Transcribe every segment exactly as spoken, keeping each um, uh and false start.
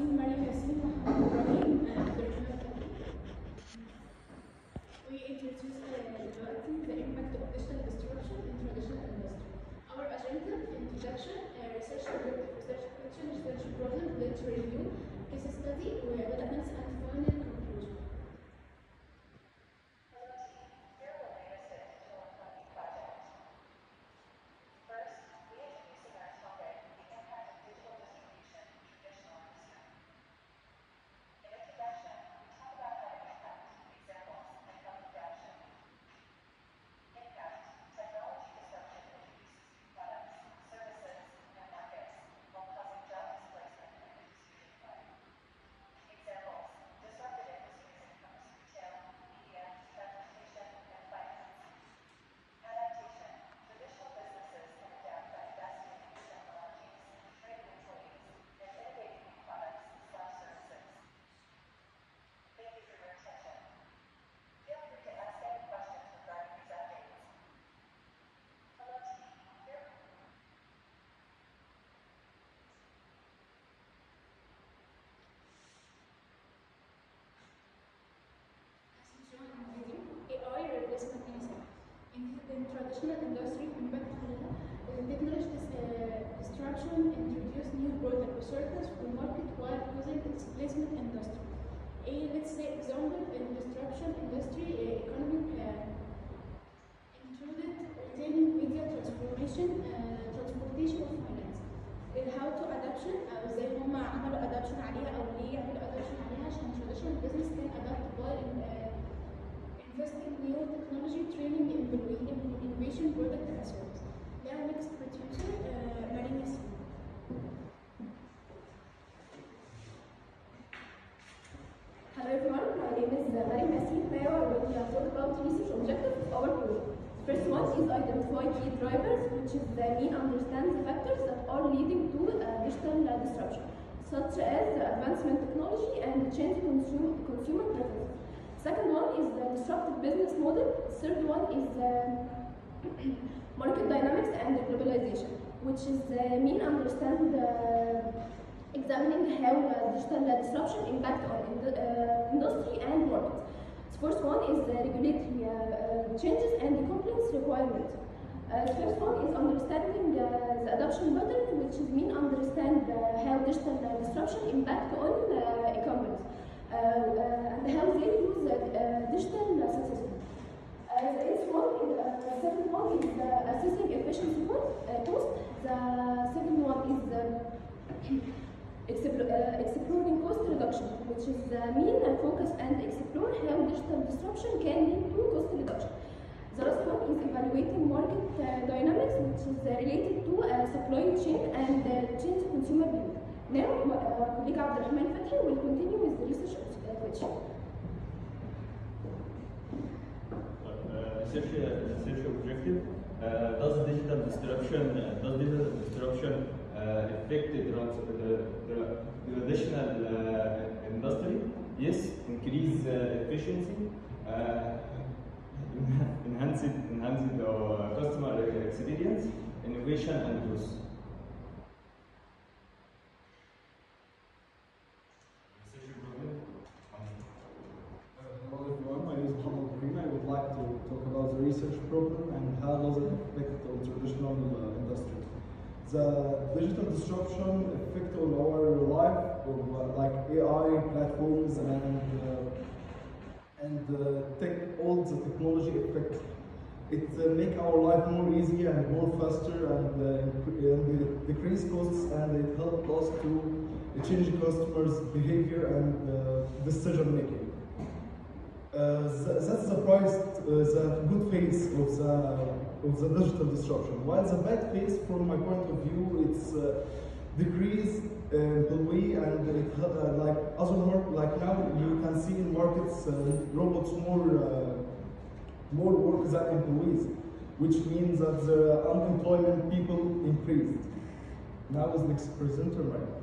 اسمي مريم ياسين محمد ابراهيم عبد الرحمن. We introduce دلوقتي the impact of digital disruption in traditional industry. Our agenda: introduction, uh, research research question, research problem, literature review, case study, developments, and final conclusion. A I replacement in in traditional industry impact technology disruption introduce new product or service to market while causing displacement industry. A let's say example in disruption industry economic uh, included retailing media transformation uh, transportation of finance. how to adoption او ازاي هم عملوا adoption عليها او ليه يعملوا adoption عليها عشان traditional business can adapt by uh, investing new technology, training, innovation, product, and service. Now, next producer, uh, Marine Yassin. Hello everyone, my name is uh, Marine Yassin. Now I will uh, talk about research objectives of our project. First one is identify key drivers, which is the mean understand the factors that are leading to uh, digital uh, disruption, such as the advancement technology and change consumer, consumer preferences. Second one is the disruptive business model. Third one is the market dynamics and the globalization, which is the mean understand uh, examining how uh, digital uh, disruption impact on in the, uh, industry and markets. The first one is the regulatory uh, uh, changes and the compliance requirement. Uh, the first one is understanding uh, the adoption pattern, which is mean understand uh, how digital uh, disruption impact on uh, economies. Uh, uh, and how they use uh, uh, digital uh, successfully. Uh, the eighth one is uh, the second one is uh, assessing efficiency cost. Uh, cost. The second one is uh, explore, uh, exploring cost reduction, which is the uh, mean uh, focus and explore how digital disruption can lead to cost reduction. The last one is evaluating market uh, dynamics, which is uh, related to uh, supply chain and uh, change consumer behavior. Now, uh, colleague Abdulrahman Fathi will continue with the research question. Uh, research, uh, research objective: uh, Does digital disruption uh, does digital disruption uh, affect the, the, the traditional uh, industry? Yes, increase uh, efficiency, uh, enhance it, enhance the uh, customer experience, innovation, and growth. Like to talk about the research problem and how does it affect on traditional uh, industry. The digital disruption affect on our life of uh, like A I platforms and uh, and uh, tech, all the technology effect. It uh, make our life more easy and more faster and, uh, and decrease costs, and it help us to change customers' behavior and uh, decision making. Uh, that's the price, uh, the good phase of the of the digital disruption. While the bad phase, from my point of view, it's uh, decrease uh, employee and it, uh, like other work. Like now, you can see in markets uh, robots more uh, more work than employees, which means that the unemployment people increased. Now is next presenter, right?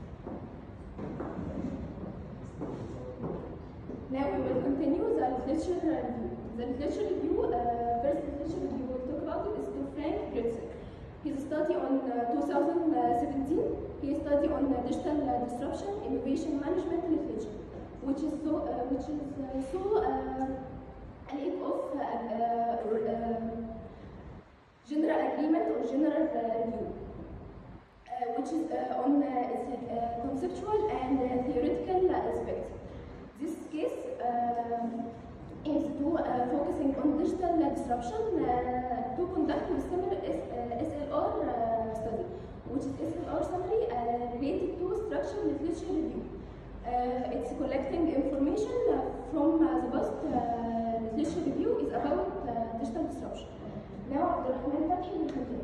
Now we will continue the literature review. The literature review, uh, first literature review we'll talk about it is to Frank Pritzker. His study study on uh, two thousand seventeen, case study on uh, digital uh, disruption, innovation management literature, which is so uh, which is uh, so uh, a lack of uh, uh, uh, general agreement or general uh, review, uh, which is uh, on uh, its, uh, conceptual and uh, theoretical aspects. This case uh, aims to uh, focusing on digital disruption uh, to conduct a similar S, uh, S L R uh, study, which is S L R summary uh, related to structured literature review. Uh, it's collecting information uh, from uh, the past uh, literature review is about uh, digital disruption. Now, Abdulrahman Fathy will continue.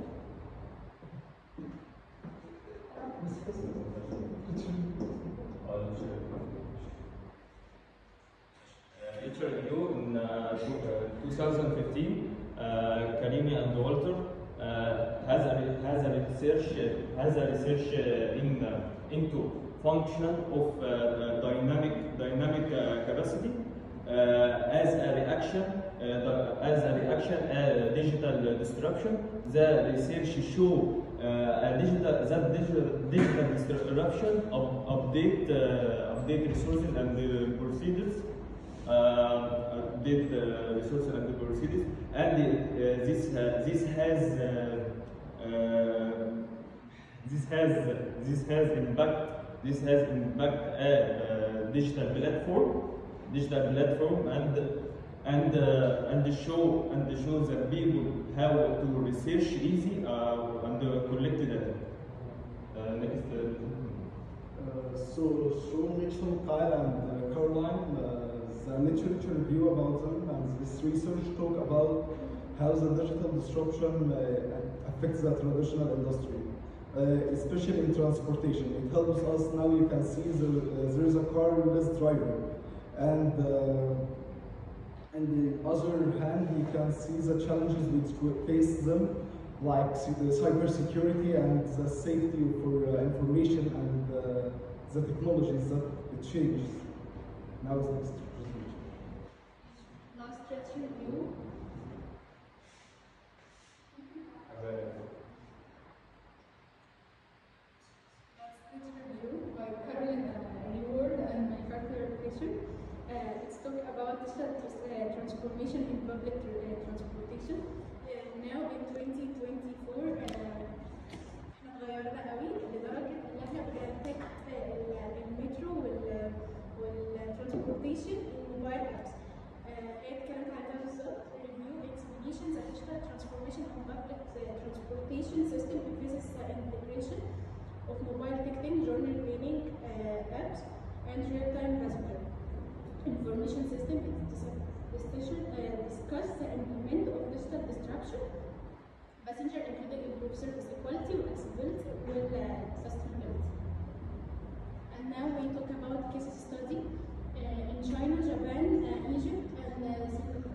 Literature review in uh, twenty fifteen, uh, Karimi and Walter uh, has a has a research has a research uh, in uh, into function of uh, dynamic dynamic uh, capacity uh, as a reaction uh, as a reaction uh, digital disruption. The research show uh, a digital that digital digital disruption of update uh, update resources and uh, procedures. Uh, update uh, resources and procedures, and uh, this uh, this has uh, uh, this has this has impact this has impact a uh, digital platform digital platform and and uh, and show and show that people how to research easy uh, and uh, collect data. Uh, next. Uh, Uh, so, so Mitchell, Kyle, and uh, Caroline, uh, the literature review about them and this research talk about how the digital disruption uh, affects the traditional industry, uh, especially in transportation. It helps us now. You can see the, uh, there is a car-less driver, and uh, on the other hand, you can see the challenges which face them, like the cybersecurity and the safety for uh, information and uh, the technologies that it changes. Now is next presentation. Last literature review. Last literature review by Caroline Reward and Manufacturer Education. Uh, let's talk about digital uh, transformation in public uh, transportation. Now in twenty twenty-four احنا اتغيرنا قوي لدرجه ان احنا بنحتاج المترو وال والترانسبورتيشن والموبايل ابس. هي اتكلمت عن ده بالظبط. ريفيو explanations and digital transformation of public transportation system increases integration of mobile ticketing, journey planning uh, apps, and real-time passenger information system. Discussion, uh, discuss the implement of digital disruption, passenger including improve service equality, accessibility, and uh, sustainability. And now we talk about case study uh, in China, Japan, uh, Egypt, and uh, Singapore.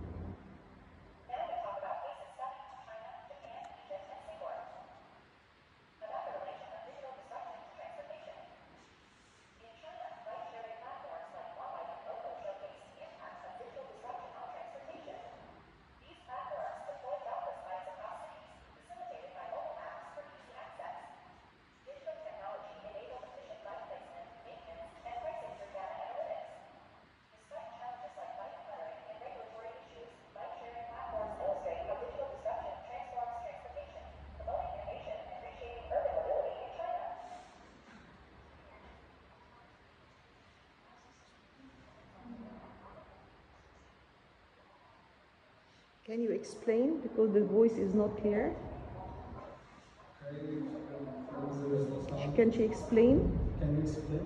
Can you explain, because the voice is not clear? Can she explain? Can you explain?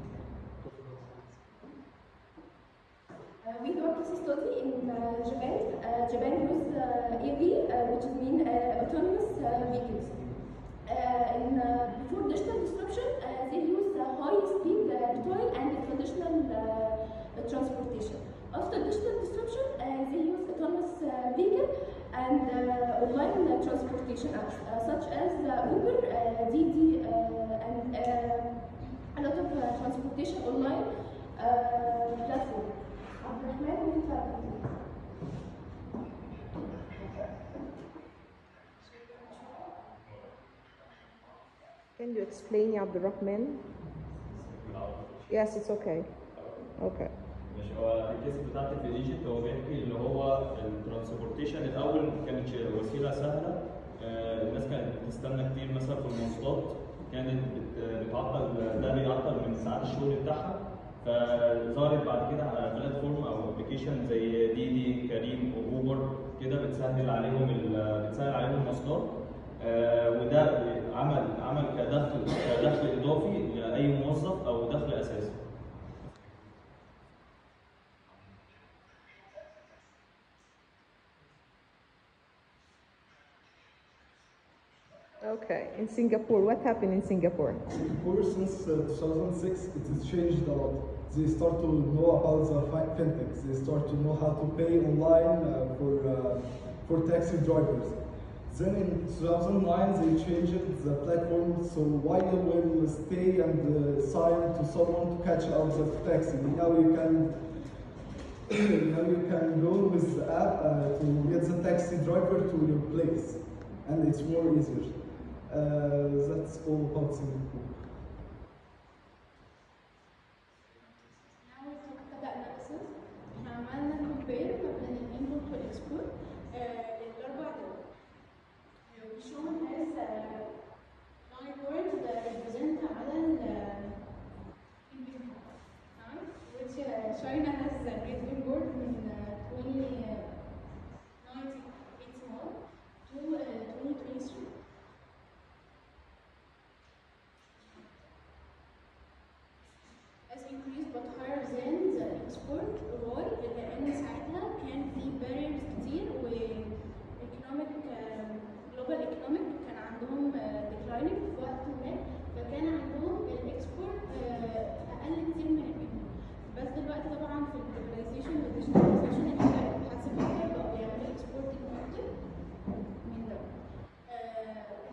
Uh, we do a case study in uh, Japan. Uh, Japan use uh, E V, uh, which mean uh, autonomous uh, vehicles. Uh, in, uh, before digital disruption, uh, they use uh, high-speed uh, rail and traditional uh, transportation. After digital disruption, uh, they use autonomous uh, vehicle and uh, online uh, transportation apps, uh, such as uh, Uber, uh, Didi, uh, and uh, a lot of uh, transportation online uh, platform. Abdulrahman will continue. Can you explain, يا عبد الرحمن? Yes, it's okay. Okay. مش هو الكيس بتاعتي في ايجيبت هو بيحكي اللي هو الترانسبورتيشن الاول ما كانتش وسيله سهله. آه الناس كانت بتستنى كتير مثلا في المواصلات، كانت بت- بتعطل، ده بيعطل من ساعات الشغل بتاعها. فظهرت بعد كده على بلاتفورم او ابلكيشن زي دي دي كريم واوبر كده بتسهل عليهم ال- بتسهل عليهم المواصلات. آه وده عمل عمل كدخل كدخل اضافي لاي موظف او دخل اساسي. Okay. In Singapore, what happened in Singapore? Singapore since uh, two thousand six it has changed a lot. They start to know about the fi- fintechs. They start to know how to pay online uh, for uh, for taxi drivers. Then in two thousand nine they changed the platform, so why you will stay and uh, sign to someone to catch out the taxi. Now you can now you can go with the app uh, to get the taxi driver to your place, and it's more easier. Uh, that's all about Singapore. Now we talk about analysis. احنا عملنا compare ما بين الانبوت والاكسبورت للاربع دول. We shown as nine words that represent على ال input. تمام؟ Which uh, China has a great import من uh, twenty ninety-eight small to uh, twenty twenty-three. Has increased but higher than the export. Why؟ لأن ساعتها كان في barriers كتير و economic um, global economic كان عندهم uh, declining في وقت ما، فكان عندهم الاكسبورت uh, أقل كتير من الانبوت. بس دلوقتي طبعا في الجلوباليزيشن والديجيتاليزيشن احنا بقينا بنحاسب أكتر، بقوا بيعملوا اكسبورتنج أكتر من ده. Uh,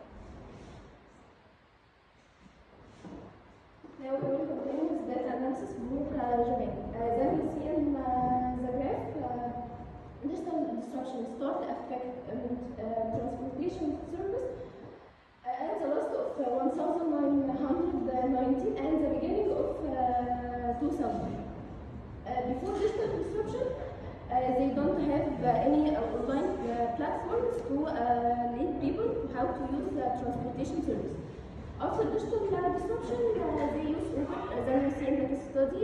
Now we will continue with data analysis group uh, Japan. Uh, then we see in uh, the graph uh, digital disruption start to affect um, uh, transportation service uh, at the last of uh, nineteen nineteen and the beginning of uh, two thousand. Uh, before digital disruption, uh, they don't have uh, any uh, online uh, platforms to uh, lead people to how to use uh, transportation service. After digital uh, disruption, uh, they use Uber. As we see in the study,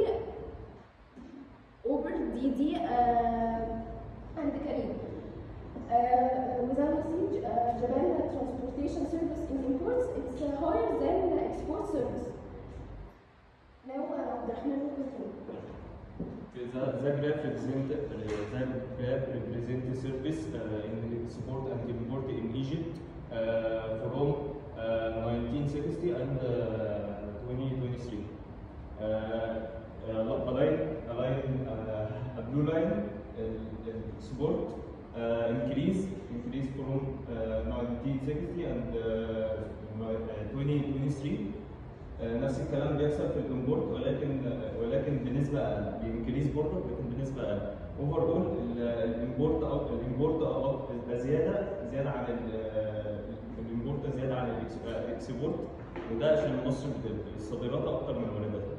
Uber, Didi, uh, and Careem. Uh, without see, uh, Japan transportation service in imports, it's uh, higher than the export service. Now, uh, Abdurrahman will continue. The the graph represent the graph represent the service uh, in the export and import in Egypt uh, from uh, nineteen sixty and uh, twenty twenty-three. Uh, uh, a line, a line, uh, a blue line, uh, export uh, increase, increase from uh, nineteen sixty and uh, twenty twenty-three. آه، نفس الكلام بيحصل في الامبورت، ولكن ولكن بنسبه اقل، بينكريز برضه لكن بنسبه اقل. اوفر اول الامبورت او الامبورت زياده زياده عن الامبورت زياده عن الاكسبورت، وده عشان مصر الصادرات اكتر من وارداتها.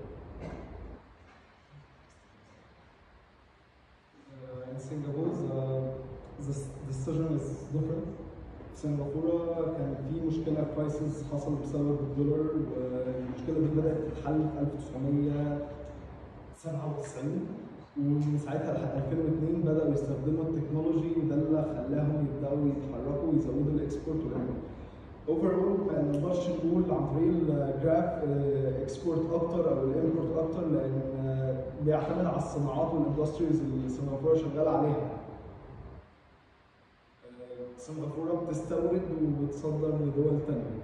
In Singapore, the, the decision is different. سنغافورة كان في مشكلة كرايسيس حصل بسبب الدولار، والمشكلة دي بدأت تتحل في ألف وتسعمية سبعة وتسعين، ومن ساعتها لحد ألفين واثنين بدأوا يستخدموا التكنولوجي، وده اللي خلاهم يبدأوا يتحركوا ويزودوا الإكسبورت والإمبورت. اوفرول ما نقدرش نقول عن طريق الجراف اكسبورت اكتر او الامبورت اكتر، لان بيعتمد على الصناعات والاندستريز اللي سنغافوره شغاله عليها. سنغافوره بتستورد وبتصدر لدول ثانيه.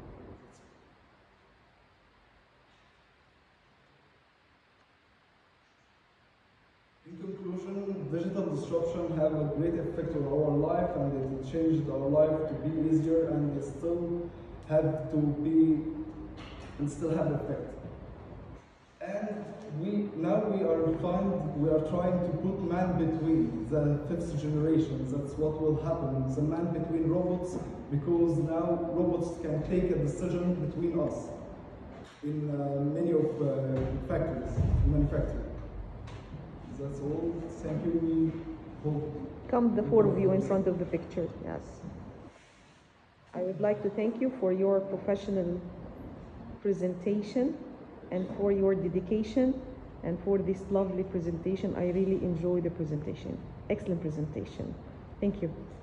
In conclusion, digital disruption have a great effect on our life, and it changed our life to be easier, and it still have to be and still have effect. And we now we are find we are trying to put man between the fifth generation. That's what will happen. The man between robots, because now robots can take a decision between us in uh, many of uh, factories, manufacturing. That's all. Thank you. We hope. Come the four of you in front of the picture. Yes. I would like to thank you for your professional presentation and for your dedication and for this lovely presentation. I really enjoyed the presentation. Excellent presentation. Thank you.